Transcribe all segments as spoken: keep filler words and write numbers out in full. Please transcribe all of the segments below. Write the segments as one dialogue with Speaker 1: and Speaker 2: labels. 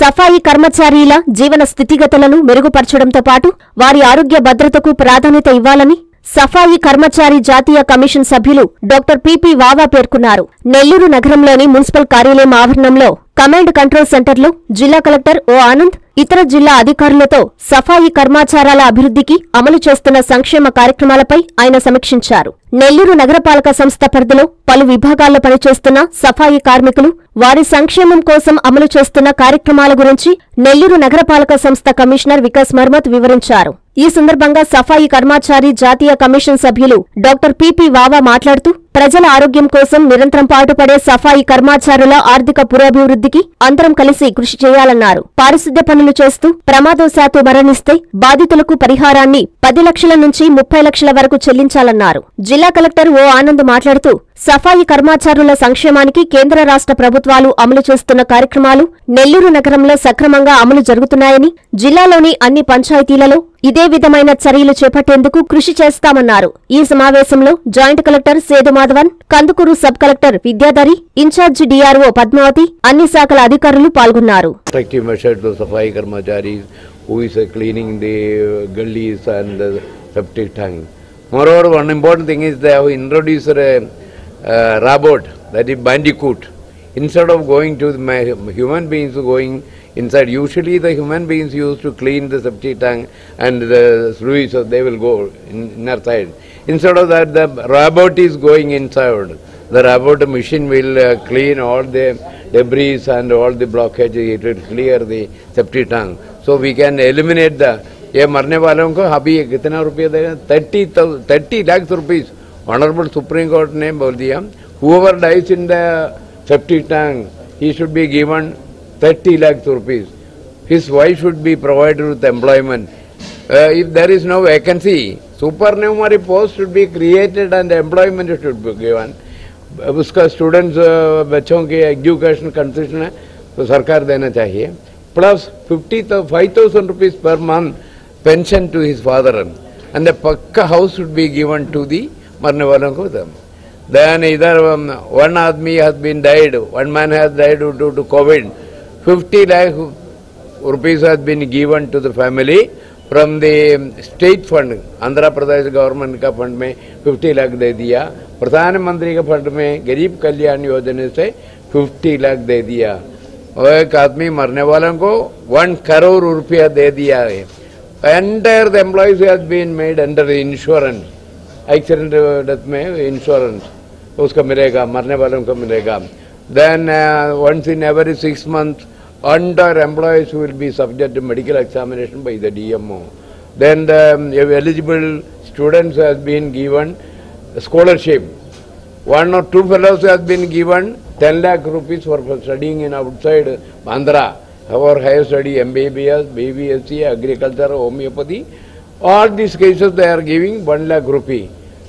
Speaker 1: సఫాయి కర్మచారీల జీవన స్థితిగతులను మెరుగుపరచడంతో పాటు వారి ఆరోగ్య భద్రతకు ప్రాధాన్యత ఇవ్వాలని సఫాయి కర్మచారి జాతీయ కమిషన్ సభ్యులు డాక్టర్ పిపి వావా పేర్కొన్నారు. నెల్లూరు నగరంలోని మున్సిపల్ కార్యాలయం ఆవరణంలో కమాండ్ కంట్రోల్ సెంటర్లో జిల్లా కలెక్టర్ ఓ ఆనంద్ ఇతర జిల్లా అధికారులతో సఫాయి కర్మచారాల అభివృద్ధికి అమలు చేస్తున్న సంక్షేమ కార్యక్రమాలపై ఆయన సమీక్షించారు. నెల్లూరు నగరపాలక సంస్థ పరిధిలో పలు విభాగాల్లో పనిచేస్తున్న సఫాయి కార్మికులు వారి సంక్షేమం కోసం అమలు చేస్తున్న కార్యక్రమాల గురించి నెల్లూరు నగరపాలక సంస్థ కమిషనర్ వికాస్ మర్మత్ వివరించారు. ఈ సందర్భంగా సఫాయి కర్మచారి జాతీయ కమిషన్ సభ్యులు డాక్టర్ పిపి వావా మాట్లాడుతూ ప్రజల ఆరోగ్యం కోసం నిరంతరం పాటుపడే సఫాయి కర్మచారుల ఆర్థిక పురోభివృద్ధికి అందరం కలిసి కృషి చేయాలన్నారు. పారిశుద్ధ్య పనులు చేస్తూ ప్రమాదవశాత్తు మరణిస్తే బాధితులకు పరిహారాన్ని పది లక్షల నుంచి ముప్పై లక్షల వరకు చెల్లించాలన్నారు. జిల్లా కలెక్టర్ ఓ ఆనంద్ మాట్లాడుతూ సఫాయి కర్మచారుల సంక్షేమానికి కేంద్ర రాష్ట్ర ప్రభుత్వాలు అమలు చేస్తున్న కార్యక్రమాలు నెల్లూరు నగరంలో సక్రమంగా అమలు జరుగుతున్నాయని, జిల్లాలోని అన్ని పంచాయతీలలో ఇదే విధమైన చర్యలు చేపట్టేందుకు కృషి చేస్తామన్నారు. ఈ సమావేశంలో joint collector Sedu Madhavan, Kandukur sub collector Vidyadhari, in-charge DRO Padmavati, అన్ని శాఖల అధికారులు పాల్గొన్నారు.
Speaker 2: Moreover, one important thing is they have introduced a uh, robot, that is bandicoot. Instead of going to the human beings going inside, usually the human beings used to clean the septic tank and the sluice, so they will go in inner side. Instead of that, the robot is going inside. The robot machine will uh, clean all the debris and all the blockages. It will clear the septic tank. So we can eliminate the ये मरने वालों को अभी कितना रुपया देगा? Thirty thirty lakh rupees. Honourable supreme court ने बोल दिया, whoever dies in the septic tank, he should be given thirty lakh rupees. His wife should be provided with employment. Uh, if there is no vacancy, supernumerary post should be created and employment should be given. उसका students बच्चों के education concession है तो सरकार देना चाहिए. Plus fifty five thousand rupees per month pension to his father, and the pakka house should be given to the marne walon ko. Then either um, one admi has been died, one man has died due to COVID, fifty lakh rupees has been given to the family from the state fund. Andhra Pradesh government ka fund mein fifty lakh de diya, Pradhan Mantri ka fund mein Garib Kalyan Yojana se fifty lakh de diya. और एक आदमी मरने वालों को one crore रुपया दे दिया है. Entire the employees has been made under the insurance. Accident death में insurance उसका मिलेगा, मरने वालों को मिलेगा. Then uh, once in every six months, entire employees will be subject to medical examination by the D M O. Then the um, eligible students has been given scholarship. One or two fellows has been given ten lakh rupees for, for studying in outside Andhra. Our higher study, M B B S, B B S C, agriculture, homeopathy, all these cases they are giving one lakh rupee.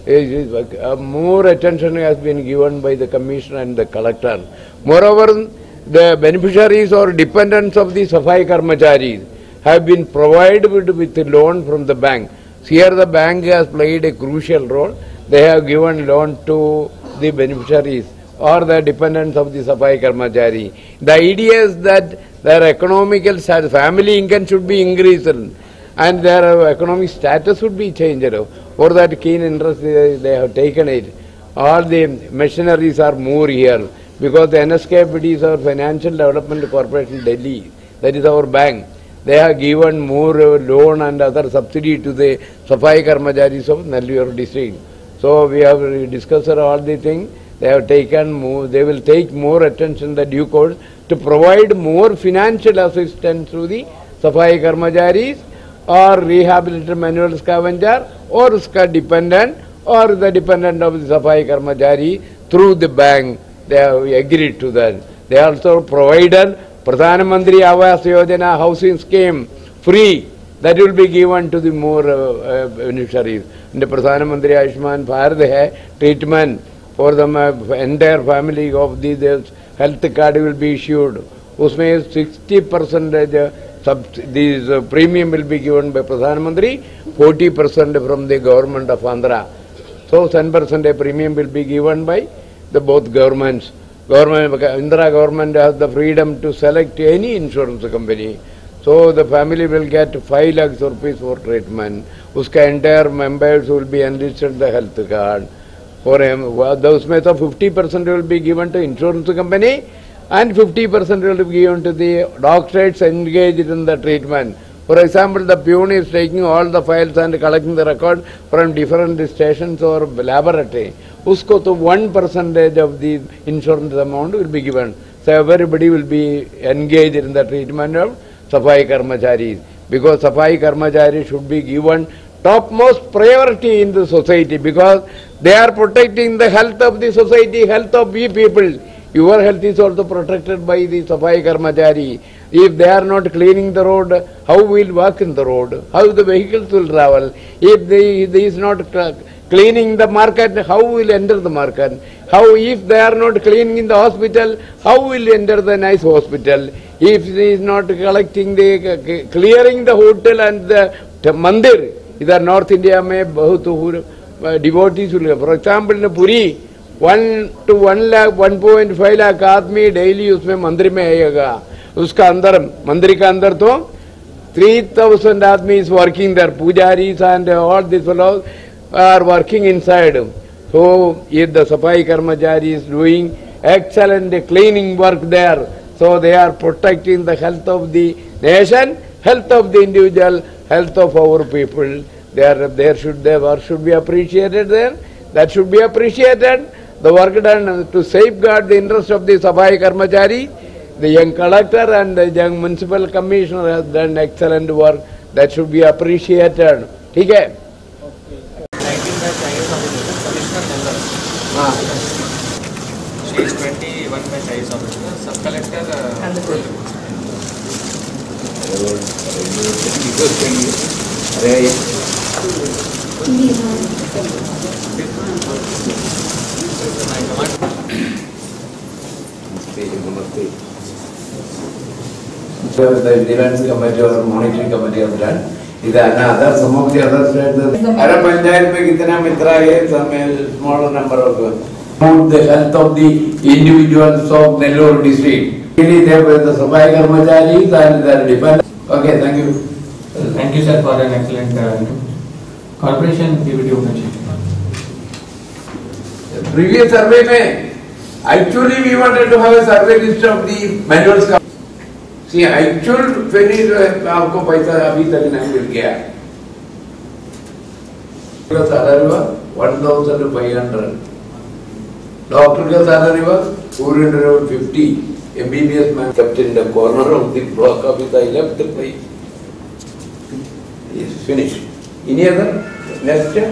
Speaker 2: Uh, more attention has been given by the commissioner and the collector. Moreover, the beneficiaries or dependents of the Safai Karmacharis have been provided with, with a loan from the bank. Here the bank has played a crucial role. They have given loan to the beneficiaries or the dependents of the Safai Karmachari. The idea is that their economical status, family income should be increased and their economic status should be changed. For that keen interest they, they have taken it. All the machineries are more here because the N S K P D is our Financial Development Corporation Delhi. That is our bank. They have given more loan and other subsidy to the Safai Karmacharis of Nellore district. So we have discussed all the things. They have taken more, they will take more attention the due course to provide more financial assistance to the Safai Karmacharis or rehabilitated manual scavenger or uska dependent or the dependent of the Safai Karmachari through the bank. They have agreed to that. They also provided Pradhan Mantri Awas Yojana housing scheme free. That will be given to the more uh, uh, beneficiaries. And the Pradhan Mantri Ayushman Bharat hai treatment for the uh, entire family of the, the health card will be issued. Usme sixty percent sub these uh, premium will be given by Pradhan Mantri, forty percent from the government of Andhra. So ten percent premium will be given by the both governments. government, Indira government has the freedom to select any insurance company. So the family will get five lakhs rupees for treatment. Uska entire members will be enlisted the health card. For him, those may so fifty percent will be given to insurance company and fifty percent will be given to the doctors engaged in the treatment. For example, the peon is taking all the files and collecting the record from different stations or laboratory. Usko to one percentage of the insurance amount will be given. So everybody will be engaged in the treatment of Safai Karmacharis, because Safai Karmacharis should be given topmost priority in the society, because they are protecting the health of the society, health of we people. Your health is also protected by the Safai Karmachari. If they are not cleaning the road, how will walk in the road? How the vehicles will travel? If they, they is not cleaning the market, how will enter the market? How, if they are not cleaning in the hospital, how will enter the nice hospital? If he is not collecting the, clearing the hotel and the, the mandir, इधर North India में बहुत devotees will have. For example, in Puri, one to one lakh, one point five lakh आदमी daily उसमें मंदिर में आएगा. उसका अंदर मंदिर का अंदर तो three thousand आदमी is working there. Pujaris and all these fellows are working inside. So if the Safai Karmachari is doing excellent cleaning work there, so they are protecting the health of the nation, health of the individual, health of our people. They are, there should their work should be appreciated there. That should be appreciated. The work done to safeguard the interest of the Safai Karmachari. The young collector and the young municipal commissioner has done excellent work. That should be appreciated. ठीक है? हाँ.
Speaker 3: She's twenty-one by size officer, sub collector uh, and the
Speaker 2: The Defense Committee or Monitoring Committee have done. Is another, some of the other states. Arab Panchayat में कितना मित्रा है, some smaller number of. Promote the health of the individuals of Nellore district. Really, there were the Safai Karmacharis and the defense. Okay, thank you.
Speaker 3: Thank you, sir, for an excellent uh, corporation P V T open.
Speaker 2: Previous survey में, actually we wanted to have a survey list of the manuals. See, actual finish आपको पैसा अभी तक नहीं मिल गया. का salary was one thousand five hundred. Doctor का salary was four hundred fifty. M B B S man kept in the corner of the block office. I left the place. Yes, finished. Any other? Next step?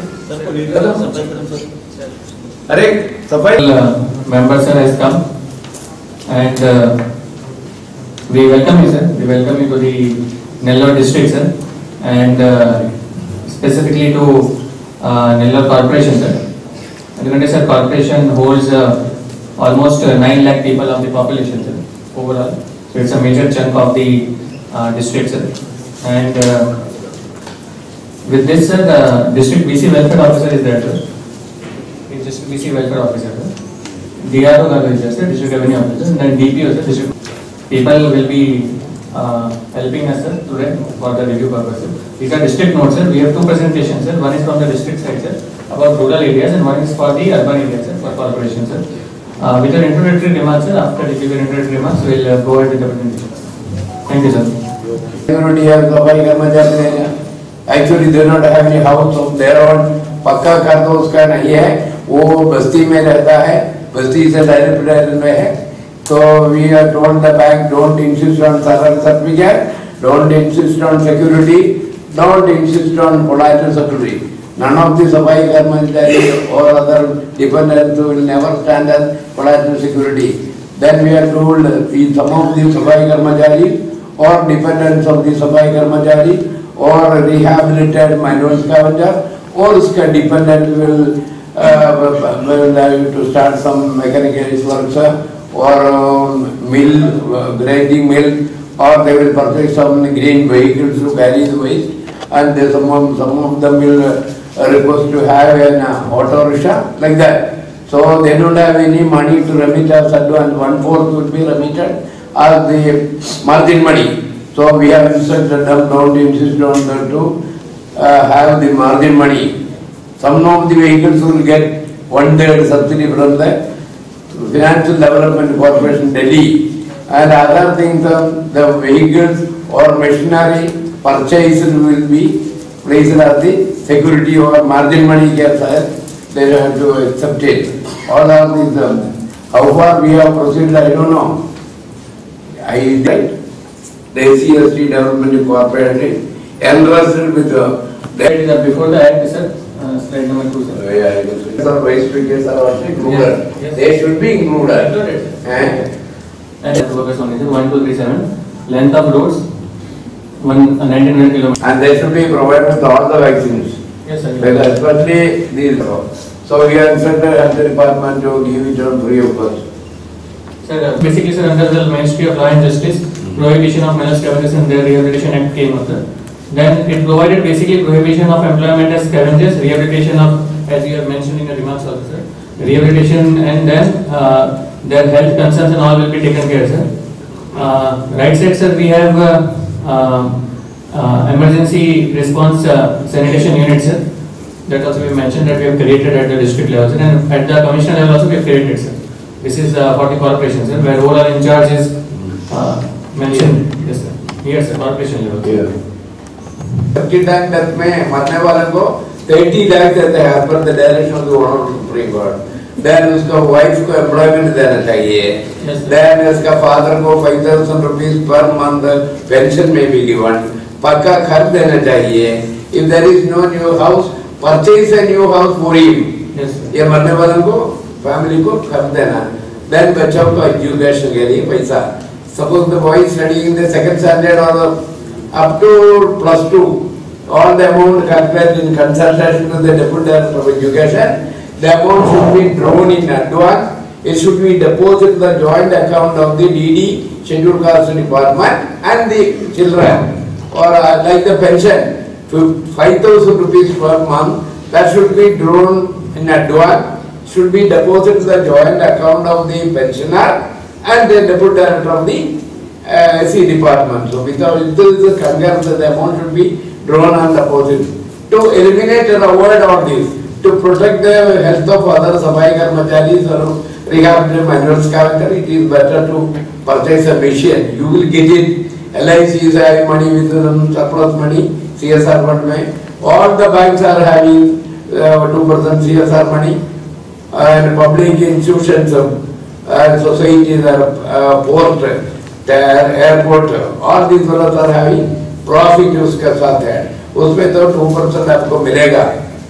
Speaker 2: Arey, Safai
Speaker 3: member sir has come and uh, we welcome you, sir. We welcome you to the Nellore district, sir, and uh, specifically to uh, Nellore corporation, sir. And sir, corporation holds uh, almost uh, nine lakh people of the population, sir, overall. So it's a major chunk of the uh, district, sir. And uh, with this, sir, the district B C welfare officer is there, sir. It's just B C welfare officer, sir. D R O is there, sir, district revenue officer, and then D P O, sir, district. People will be uh, helping us, sir, today for the review purpose. These are district notes, sir. We have two presentations, sir. One is from the district side, sir, about rural areas, and one is for the urban areas, sir, for corporation, sir. Uh, with your introductory remarks, sir, after the your introductory remarks, we will uh, go ahead with the presentation. Thank you, sir.
Speaker 2: Actually, they don't have any house of their own. पक्का घर तो उसका नहीं है. वो बस्ती में रहता है. बस्ती से डायरेक्ट में है. So we are told the bank don't insist on certificate, don't insist on security, don't insist on collateral security. None of the Safai Karmachari or other dependents will never stand as collateral security. Then we are told the some of the Safai Karmachari or dependents of the Safai Karmachari or rehabilitated manual scavenger or uska dependent will uh, will have to start some mechanical work or um, mill, uh, grinding mill, or they will purchase some green vehicles to carry the waste, and some of, some of them will uh, request to have an uh, auto rickshaw, like that. So they don't have any money to remit as advance. One fourth would be remitted as the margin money. So we have instructed them not to insist on them to uh, have the margin money. Some of the vehicles will get one third subsidy from the Financial Development Corporation Delhi, and other things, um, the vehicles or machinery purchased will be placed as the security or margin money gets higher. They have to accept it. All of these, um, how far we have proceeded, I don't know. I did the S C S T Development Corporation entrusted with the.
Speaker 3: That before the act, sir, uh, slide number two, sir.
Speaker 2: Yeah, some waste figures are also included.
Speaker 3: Yes, yes.
Speaker 2: They should be included.
Speaker 3: Included.
Speaker 2: Eh?
Speaker 3: And that workers only, sir, one two three seven. Length of roads, one uh, nineteen hundred kilometers.
Speaker 2: And they should be provided with all the vaccines.
Speaker 3: Yes, sir.
Speaker 2: Well, especially these. So we have instructed health department to give it on free of cost.
Speaker 3: Sir, uh, basically, sir, under the Ministry of Law and Justice, Prohibition of Mental Scavengers and their Rehabilitation Act came up, sir. Then it provided basically prohibition of employment as scavengers, rehabilitation of, as you have mentioned in your remarks also, sir, rehabilitation, and then uh, their health concerns and all will be taken care, sir. Uh, right side, sir, we have uh, uh, uh, emergency response uh, sanitation units, sir. That also we mentioned that we have created at the district level, sir, and at the commissioner level also we have created, sir. This is uh, for the corporation, sir, where overall in charge is uh, mentioned. Yes, sir. Here, sir, corporation level.
Speaker 2: Yeah. fifty lakh death में मरने वाले को thirty lakh देते हैं as per the direction of the Honorable Supreme Court. Then उसका wife को employment देना चाहिए.
Speaker 3: Yes,
Speaker 2: then उसका father को five thousand rupees per month pension may be given. पक्का घर देना चाहिए. If there is no new house, purchase a new house for him.
Speaker 3: Yes, sir.
Speaker 2: ये मरने वाले को family को घर देना. Then बच्चों को education के लिए पैसा. Suppose the boy is studying in the second standard or the up to plus two, all the amount calculated in consultation with the Deputy Director of Education, the amount should be drawn in advance. It should be deposited in the joint account of the D D, Scheduled Caste Department, and the children. Or uh, like the pension, five thousand rupees per month, that should be drawn in advance, should be deposited in the joint account of the pensioner and the Deputy Director of the Uh, S C department. So without this is concurrent, the amount should be drawn and deposited. To eliminate and avoid all this, to protect the health of other Safai Karmacharis or rehabilitated manual scavenger, it is better to purchase a machine. You will get it. L I C is having money with um, surplus money, C S R fund may. All the banks are having uh, two percent C S R money, and public institutions, uh, societies are uh, port, airport, all these fellows are having profit उसके साथ है, उसमें तो two percent आपको मिलेगा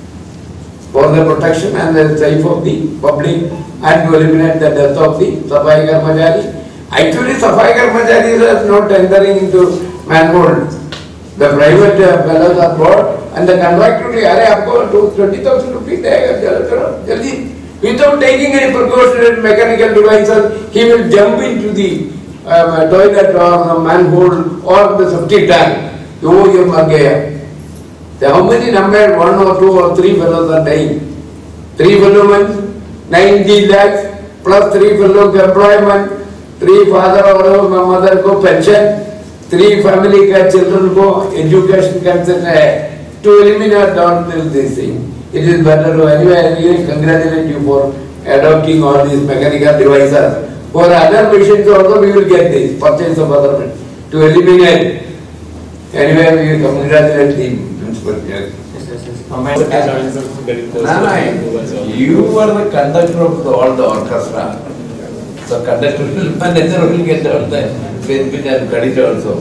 Speaker 2: for the protection and the safety of the public and to eliminate the death of the Safai Karmachari. Actually, Safai Karmachari is not entering into manhole. The private uh, fellows are brought and the contractor will अरे आपको twenty thousand rupees देगा, चलो चलो जल्दी, without taking any precautionary mechanical devices, he will jump into the Um, toilet or the manhole or the septic tank. You you again. How many number one or two or three fellows are dying? Three fellows, ninety lakhs plus three fellows employment, three father or mother को pension, three family का children को education concern है. To eliminate all this thing, it is better to anyway. I really congratulate you for adopting all these mechanical devices. For other machines also we will get this, purchase of other machines, to eliminate. Anyway, we will congratulate the principal. Yes. No, no, you were the conductor of the, all the orchestra. So conductor will, manager will get all the benefit and credit also.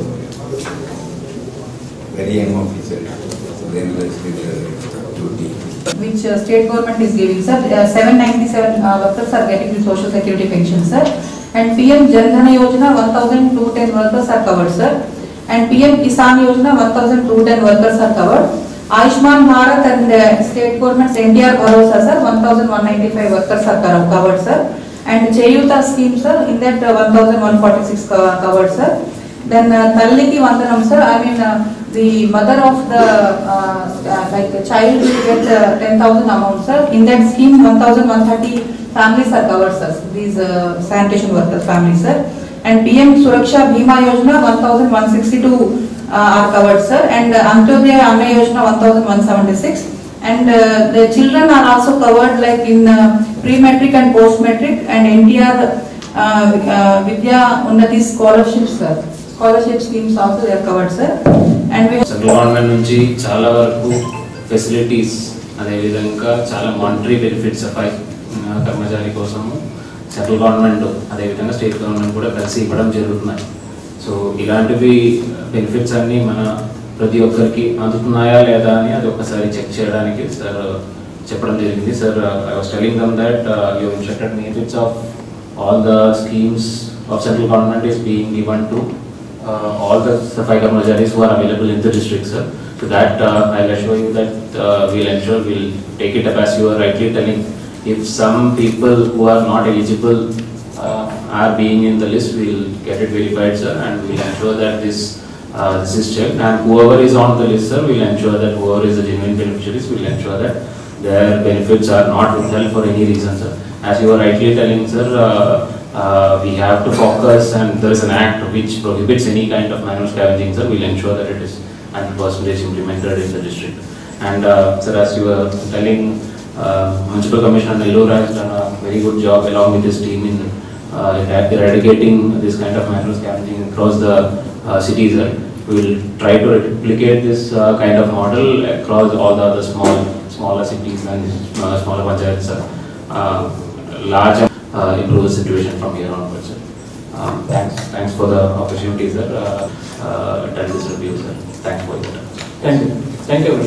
Speaker 2: Very young officer. So then let's give the duty.
Speaker 4: Which uh, state government is giving, sir. Uh, seven ninety-seven uh, workers are getting the social security pension, sir. And P M Jan Dhan Yojana one thousand two hundred ten workers are covered, sir. And P M Kisan Yojana one thousand two hundred ten workers are covered. Ayushman Bharat and uh, state government's N D R Bharosa, sir, one thousand one hundred ninety-five workers are covered, sir. And Cheyuta scheme, sir, in that uh, one thousand one hundred forty-six covered, sir. Then uh, Talliki Vandanam, sir, I mean uh, the mother of the uh, uh, like the child will get uh, ten thousand amount, sir. In that scheme, one thousand one hundred thirty families are covered, sir. These uh, sanitation workers families, sir. And P M Suraksha Bima Yojana one thousand one hundred sixty-two uh, are covered, sir. And uh, Antyodaya Anna Yojana one thousand one hundred seventy-six. And uh, the children are also covered like in uh, pre-metric and post-metric and N T R uh, uh, Vidya Unnati scholarships, sir. Scholarship schemes also they are covered, sir. And we
Speaker 5: central government నుంచి చాలా వరకు facilities అదేవిధంగా చాలా monetary benefits safai karamchari కోసము central government అదేవిధంగా state government కూడా కలిసి ఇవ్వడం జరుగుతున్నాయి. సో ఇలాంటివి బెనిఫిట్స్ అన్నీ మన ప్రతి ఒక్కరికి అందుతున్నాయా లేదా అని అది ఒకసారి చెక్ చేయడానికి సార్ చెప్పడం జరిగింది. Sir I was telling them that you instructed benefits of all the schemes of central government is being given to Uh, all the Safai Karmacharis who are available in the district, sir. So that uh, I'll assure you that uh, we'll ensure we'll take it up as you are rightly telling. If some people who are not eligible uh, are being in the list, we'll get it verified, sir, and we'll ensure that this uh, this is checked. And whoever is on the list, sir, we'll ensure that whoever is the genuine beneficiaries, we'll ensure that their benefits are not withheld for any reason, sir. As you are rightly telling, sir. Uh, Uh, we have to focus, and there is an act which prohibits any kind of manual scavenging, sir. We'll ensure that it is one hundred percent implemented in the district. And uh, sir, as you were telling, uh, Municipal Commissioner Nellore has done a very good job along with his team in uh, eradicating this kind of manual scavenging across the uh, cities. Sir. We will try to replicate this uh, kind of model across all the other small, smaller cities and uh, smaller panchayats, sir. Uh, large Uh, improve the situation from here onwards, sir. Um, thanks, thanks for the opportunity, sir. Uh, uh, attend this review, sir. Thanks for your time.
Speaker 3: Thank you. Thank you.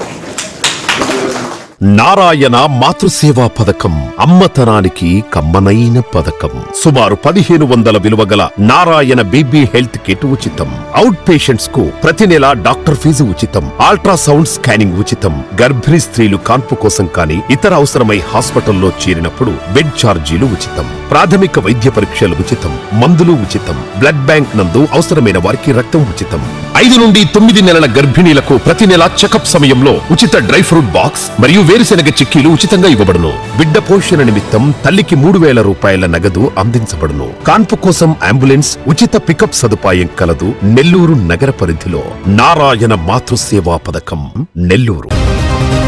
Speaker 6: Narayana Matruseva పథకం అమ్మతనానికి కమ్మనైన పథకం. సుమారు పదిహేను వందల విలువ గల Narayana baby health kit ఉచితం. అవుట్ పేషెంట్స్ కు ప్రతి నెల డాక్టర్ ఫీజు ఉచితం. అల్ట్రాసౌండ్ స్కానింగ్ ఉచితం. గర్భిణీ స్త్రీలు కాన్పు కోసం కానీ ఇతర అవసరమై హాస్పిటల్లో చేరినప్పుడు బెడ్ ఛార్జీలు ఉచితం. ప్రాథమిక వైద్య పరీక్షలు ఉచితం. మందులు ఉచితం. బ్లడ్ బ్యాంక్ నందు అవసరమైన వారికి రక్తం ఉచితం. ఐదు నుండి తొమ్మిది నెలల గర్భిణీలకు ప్రతి నెల చెకప్ సమయంలో ఉచిత డ్రై ఫ్రూట్ బాక్స్ మరియు వేరుశెనగ చిక్కీలు ఉచితంగా ఇవ్వబడును. బిడ్డ పోషణ నిమిత్తం తల్లికి మూడు వేల రూపాయల నగదు అందించబడును. కాన్పు కోసం అంబులెన్స్ ఉచిత పికప్ సదుపాయం కలదు. నెల్లూరు నగర పరిధిలో నారాయణ మాతృసేవా పథకం, నెల్లూరు.